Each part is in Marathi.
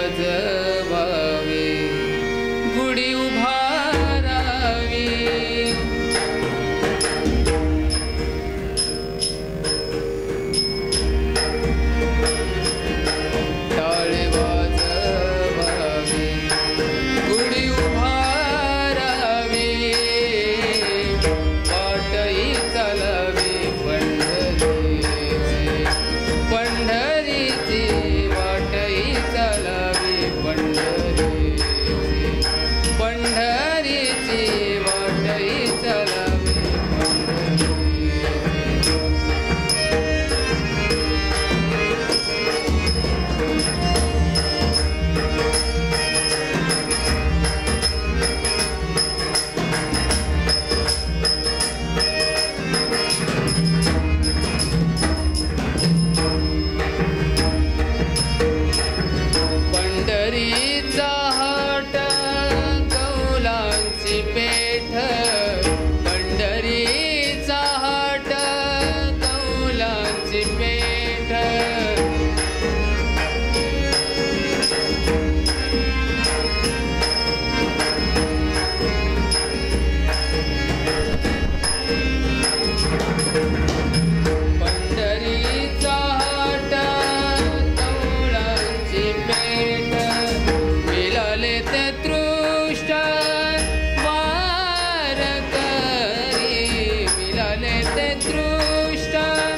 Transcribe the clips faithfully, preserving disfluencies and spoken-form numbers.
वाजवावी गुढी उभारावी टाळे वाजवावी गुढी उभारावी वाटही चालावी पंढरीची पंढरीची वाटही चालावी पंढरीची पंढरीची वाटही चालावी पंढरीचा हाट कौलांची पेठ पंढरीचा हाट कौलांची पेठ पंढरीचा हाट कौलांची पेठ मिळाले ते तृष्ट वारकरी मिळाले ते तृष्ट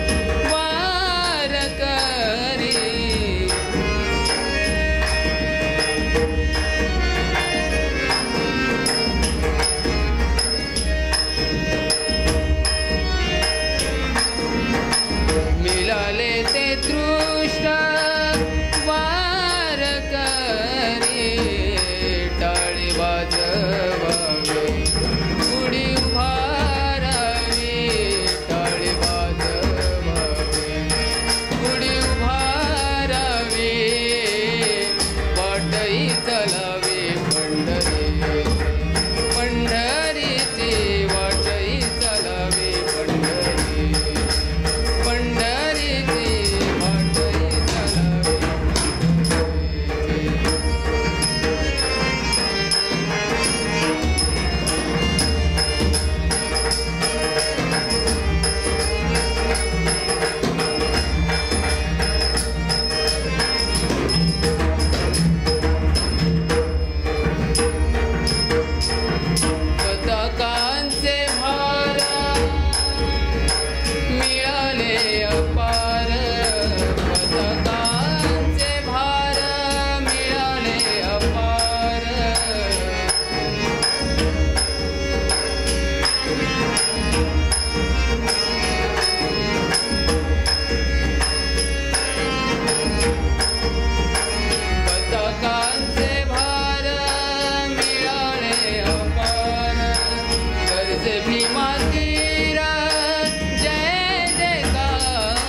वारकरी मिळाले ते तृष्ट वारकरी टाळी वाजवावी गुढी उभारावी टाळी वाजवावी गुढी उभारावी वाटही चालावी पंढरीची पंढरीची वाटही चालावी पंढरीची पंढरीची वाटही चालावी पताकांचे भार मिळाले अपार पताकांचे भार मिळाले अपार पताकांचे भार मिळाले अपार गर्जे भीमा तीर जय जयकार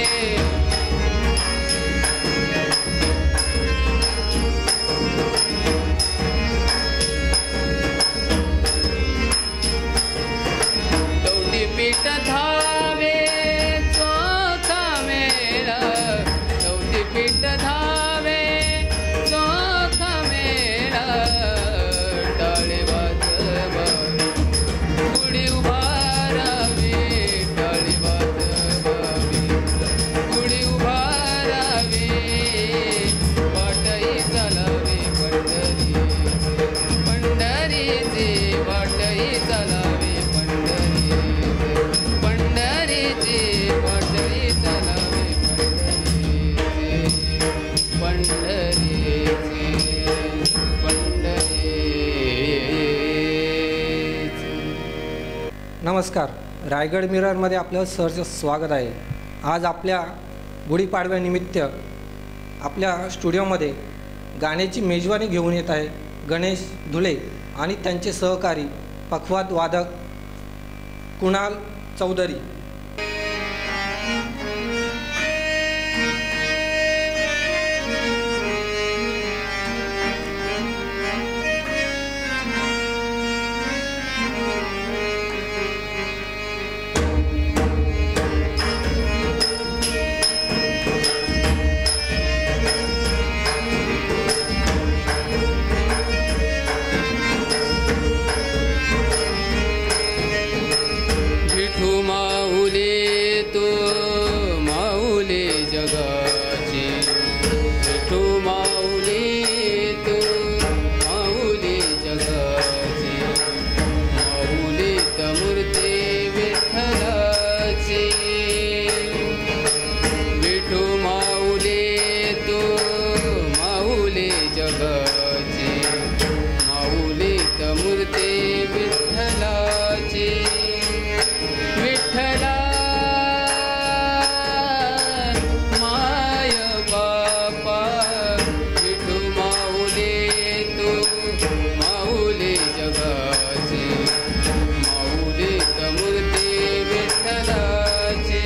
पीठ धावे चोथा मेला चौथी पीठ धावे चोथा मेला टाळे वाजवावी गुढी उभारावी टाळे वाजवावी गुढी उभारावी वाटही चालावी पंढरी पंढरीची वाटही चालावी पंढरीची वाटही चालावी पंढरीची पंढरीची. नमस्कार, रायगड मिररमध्ये आपलं सहर्ष स्वागत आहे. आज आपल्या गुढीपाडव्यानिमित्त आपल्या स्टुडिओमध्ये गाण्याची मेजवानी घेऊन येत आहे गणेश धुले आणि त्यांचे सहकारी पखवाद वादक कुणाल चौधरी. माऊली तू माऊली जगाची विठू माऊली तू माऊली जगाची माऊली तमूर्ती विठ्ठलाची विठू माऊली तू माऊली जगाची माऊली तमूर्ती विठ्ठलाची विठ्ठला माय बापा विठू माऊली तू माऊली जगाची माऊली तमूर्ती विठ्ठलाची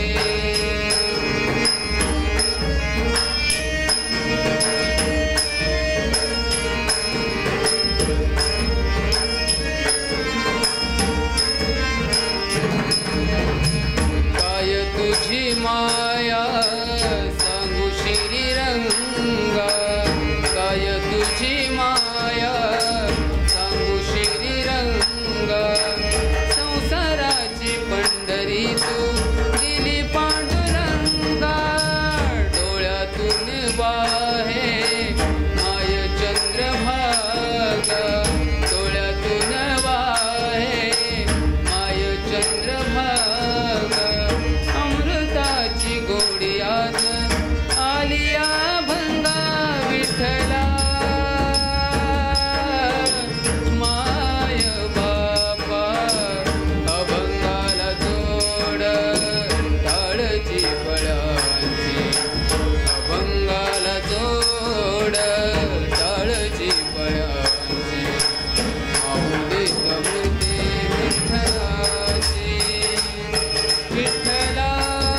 तुझी माया सांगू श्रीरंगा काय तुझी माया सांगू श्रीरंगा संसाराची पंढरी तू दिली पांडुरंगा डोळ्यातून वाहे माय चंद्रभागा डोळ्यातून वाहे माय चंद्रभागा अमृताची गोडी आज आलिया भंगा विठ्ठला माय बापा अभंगाला जोड टाळची फळांची अभंगाला जोड टाळची फळांची माऊली तमूर्ती विठ्ठलाची विठ्ठला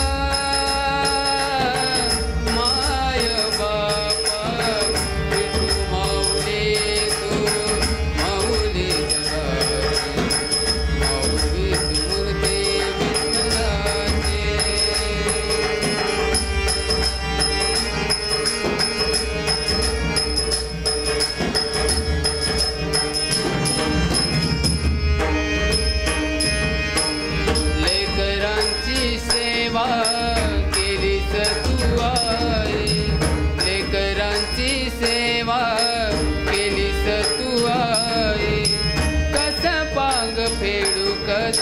माय बापा विठू माऊली तू माऊली जगाची माऊली तमूर्ती विठ्ठलाची. लेकरांची सेवा केलीस तू आई लेकरांची सेवा केलीस तू आई कस पांग फेडू कस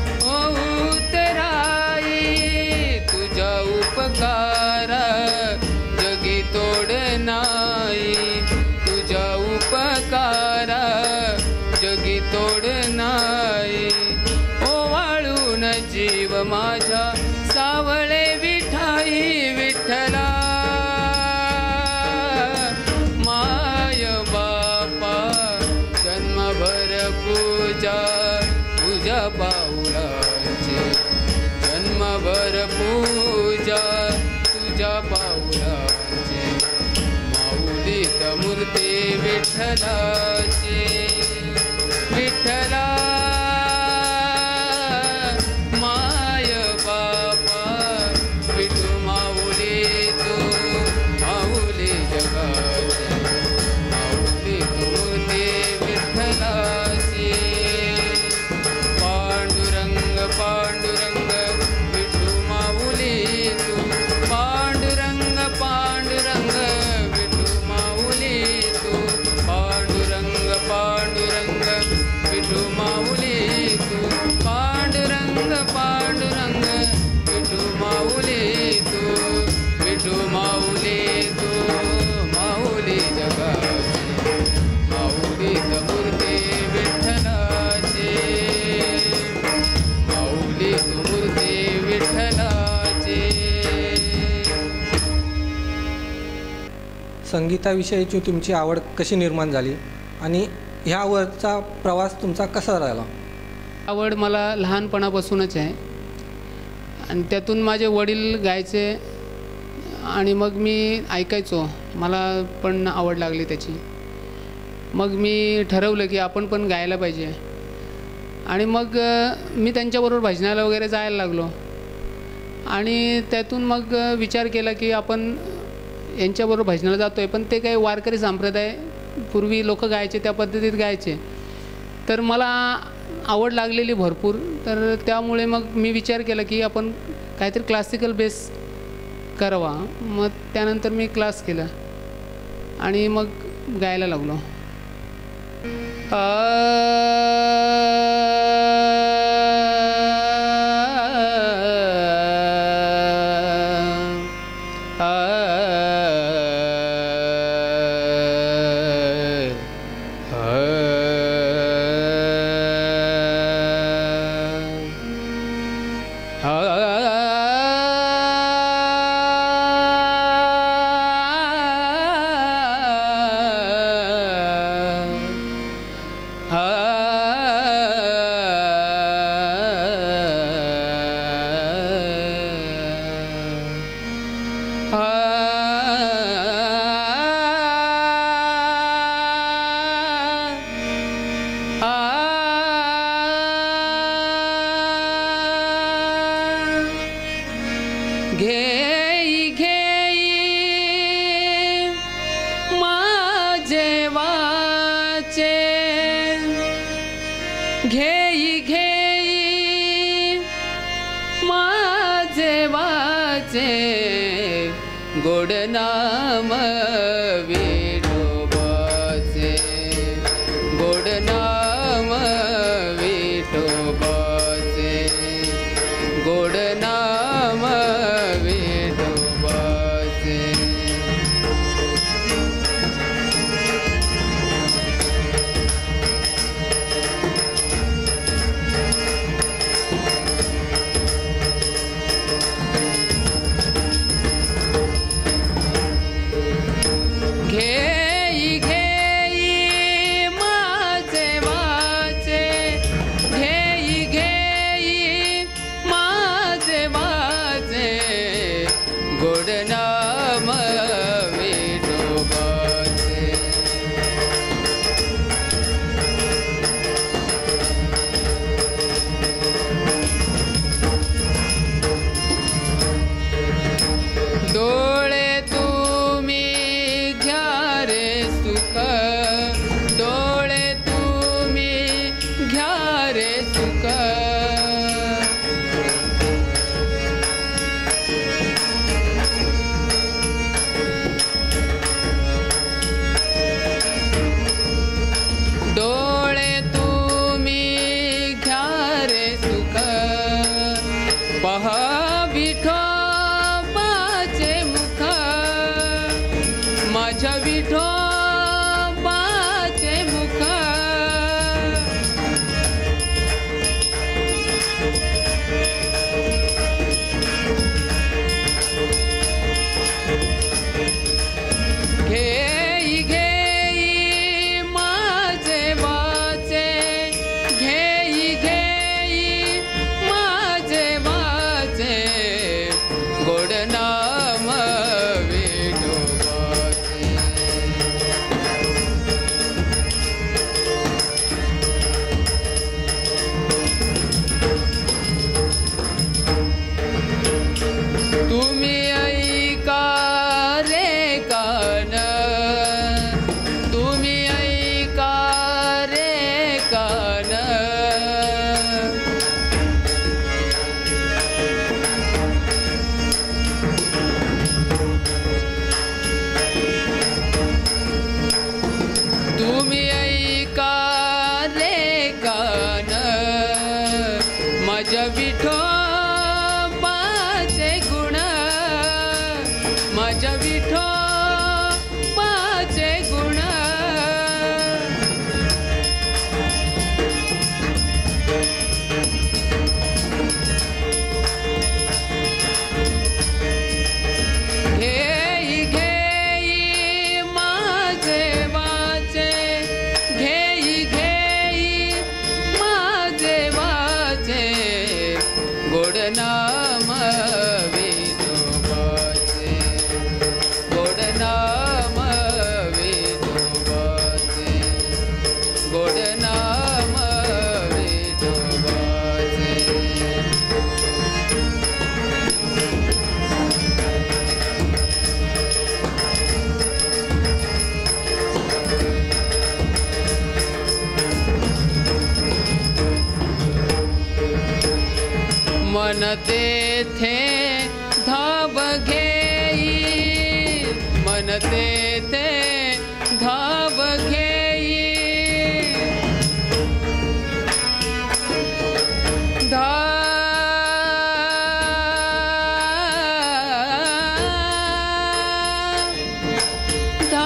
उतराई तुझ्या उपकारा जगी तोड नाही तुझ्या उपकारा जगी तोड नाही ओवाळून जीव माझ्या सावळे विठाई विठ्ठला माय बापा जन्मभर पूजा तुझ्या पाऊलाची जन्मभर पूजा विठ्ठलाचे विठ्ठला माय बापा विठू माऊली तू माऊली जगाचे माऊली मूर्ती विठ्ठलाची पांडुरंग पांडुरंग विठू माऊली तू पांडुरंग पांडुरंग विठू माऊली तू पांडुरंग पांडुरंग विठू माऊली तू पांडुरंग पांडुरंग विठू माऊली तू विठू माऊली तू माऊली जगाची माऊली मूर्ती विठ्ठलाची माऊली मूर्ती विठ्ठलाची. संगीताविषयीची तुमची आवड कशी निर्माण झाली आणि ह्यावरचा प्रवास तुमचा कसा राहिला? आवड मला लहानपणापासूनच आहे आणि त्यातून माझे वडील गायचे आणि मग मी ऐकायचो, मला पण आवड लागली त्याची. मग मी ठरवलं की आपण पण गायला पाहिजे आणि मग मी त्यांच्याबरोबर भजनाला वगैरे जायला लागलो आणि त्यातून मग विचार केला की आपण यांच्याबरोबर भजनाला जातो आहे, पण ते काही वारकरी संप्रदाय पूर्वी लोक गायचे त्या पद्धतीत गायचे, तर मला आवड लागलेली भरपूर. तर त्यामुळे मग मी विचार केला की आपण काहीतरी क्लासिकल बेस करावा. मग त्यानंतर मी क्लास केला आणि मग गायला लागलो. आ घेई घेई माझे वाचे घेई घेई माझे वाचे गोड नाम विठोबाचे गोड नाम विठोबाचे गोड नाम विठोबाचे. घेई घेई माझे वाचे घेई घेई माझे वाचे गोड नाम विठोबाचे. डोळे तुम्ही घ्या रे सुख डोळे तुम्ही घ्या रे सुख डोळे तुम्ही घ्या रे सुख पहा विठोबाचे मुख माझ्या विठोबाचे मुख घेई घेई माझे वाचे घेई घेई माझे वाचे गोड नाम विठोबाचे माझ्या विठोबाचे गुण घेई घेई माझे वाचे घेई घेई माझे वाचे गोड नाम विठोबाचे गोड नाम विठोबाचे गोड नाम विठोबाचे मन तेथे धाव घेई मन तेथे धाव घेई धा धा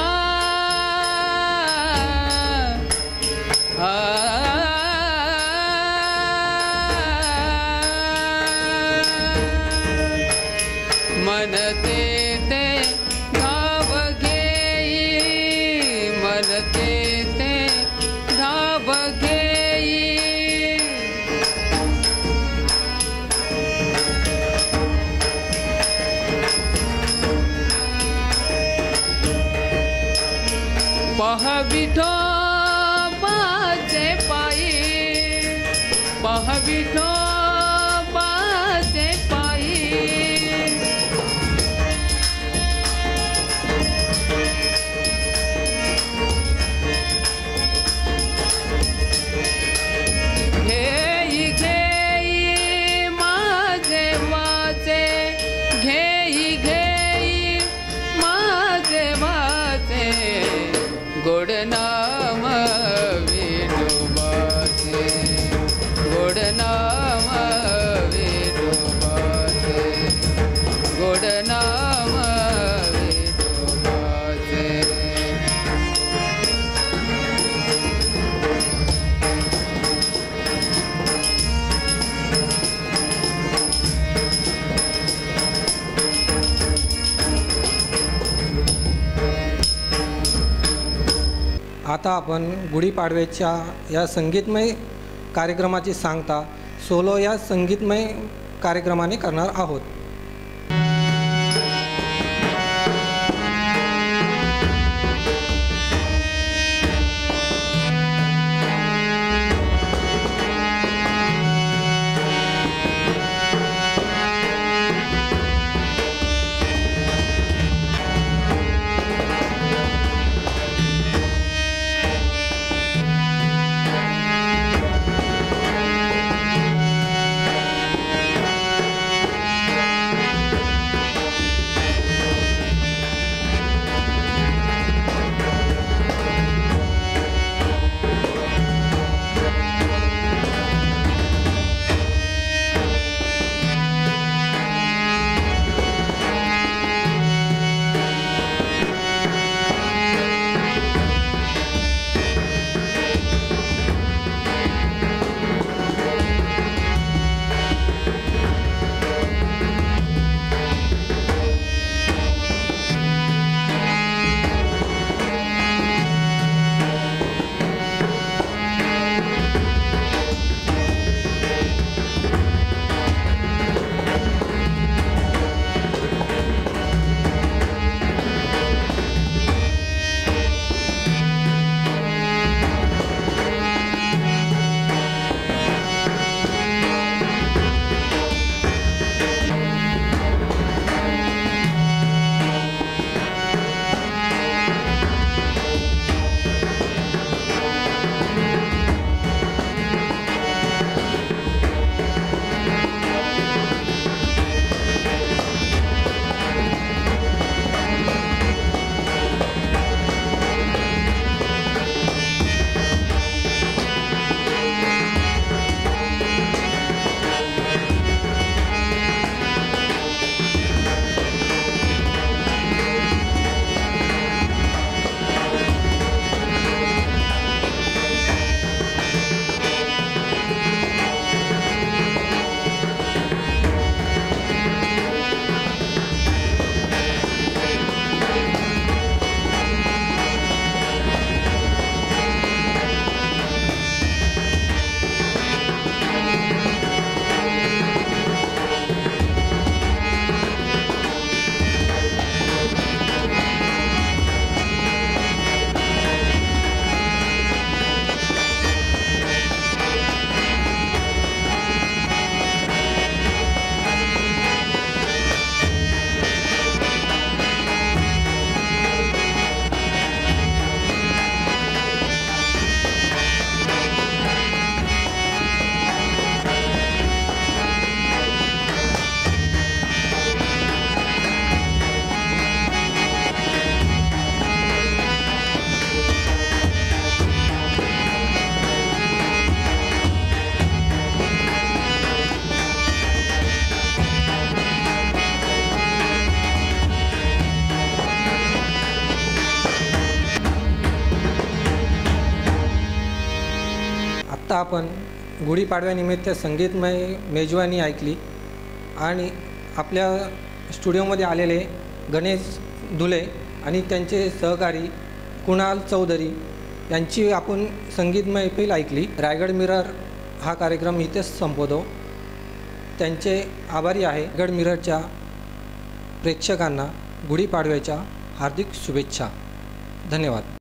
मन तेथे धाव घेई मन तेथे धाव घेई पह विठोबाचे पायी पह विठोबाचे पायी घेई घेई माझे वाचे घेई घेई माझे वाचे गोड नाम विठोबाचे गोड नाम विठोबाचे गोड नाम विठोबाचे आता आपण गुढीपाडव्याच्या या संगीतमय कार्यक्रमाची सांगता सोलो या संगीतमय कार्यक्रमाने करणार आहोत. आता आपण गुढीपाडव्यानिमित्त संगीतमय मेजवानी ऐकली आणि आपल्या स्टुडिओमध्ये आलेले गणेश धुले आणि त्यांचे सहकारी कुणाल चौधरी यांची आपण संगीत मैफिल ऐकली. रायगड मिरर हा कार्यक्रम इथेच संपवतो. त्यांचे आभारी आहे. रायगड मिररच्या प्रेक्षकांना गुढीपाडव्याच्या हार्दिक शुभेच्छा. धन्यवाद.